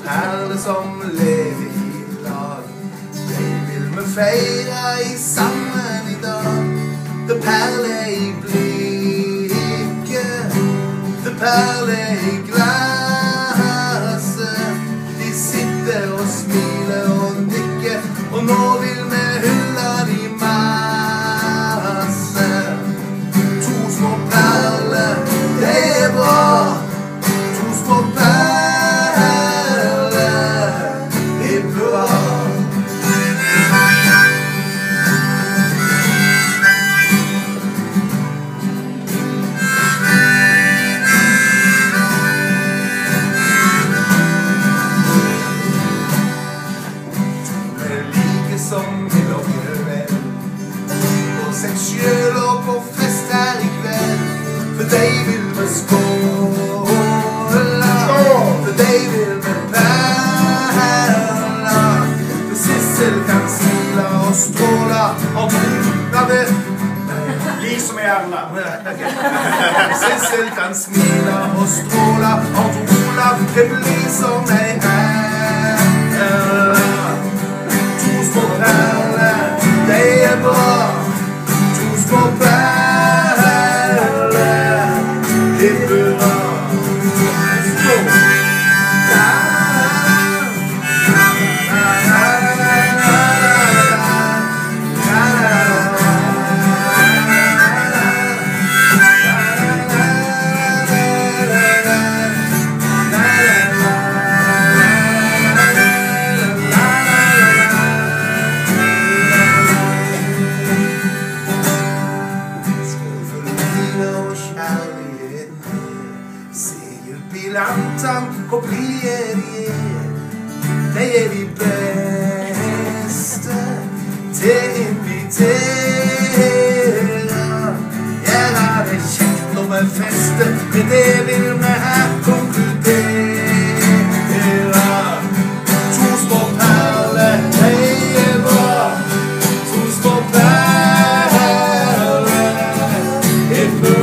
perler som lever i lag. De vil vi feire i sammen i dag. Det perler i blikket, det perler i glasset. De sitter og smiler og nikker, og nå vil vi hylle de masse. To små perler, det er bra. To små perler, det er bra. Som vi lokker vel på seg selv og på fest her i kveld. For deg vil vi skåle, for deg vil vi perle. For Sissel kan smile og stråle og brune det liksom i Erla. Sissel kan smile og stråle og brune det blir som ei perle. To små perler, det er bra. To små perler, det er bra. Segelbilantene, hvor blide de er de beste til å invitere. Gjøre det kjekt når vi fester, men det vil vi her konkludere. To små perler, de er bra. To små perler, det er bra.